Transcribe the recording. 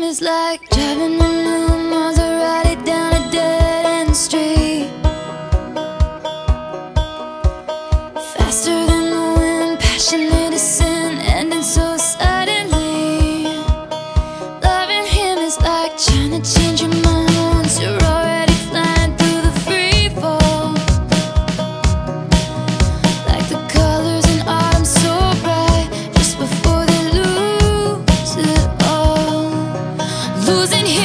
is like driving a new Maserati down a dead-end street, faster than the wind, passionate as sin, ending so suddenly. Loving him is like trying to change your mind once you're already flying through the free fall. Like the colors in autumn so bright, just before they lose it all. Losing him